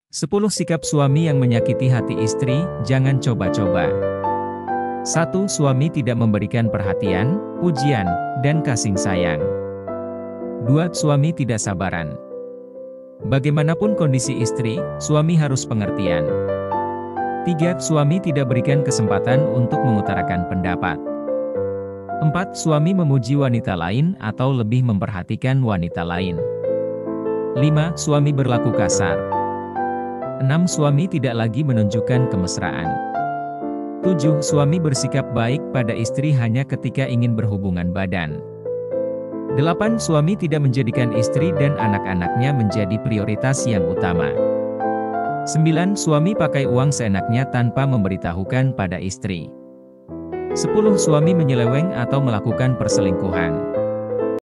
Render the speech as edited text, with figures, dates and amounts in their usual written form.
10 sikap suami yang menyakiti hati istri, jangan coba-coba. 1. Suami tidak memberikan perhatian, pujian, dan kasih sayang. 2. Suami tidak sabaran. Bagaimanapun kondisi istri, suami harus pengertian. 3. Suami tidak berikan kesempatan untuk mengutarakan pendapat. 4. Suami memuji wanita lain atau lebih memperhatikan wanita lain. 5. Suami berlaku kasar. 6. Suami tidak lagi menunjukkan kemesraan. 7. Suami bersikap baik pada istri hanya ketika ingin berhubungan badan. 8. Suami tidak menjadikan istri dan anak-anaknya menjadi prioritas yang utama. 9. Suami pakai uang seenaknya tanpa memberitahukan pada istri. 10. Suami menyeleweng atau melakukan perselingkuhan.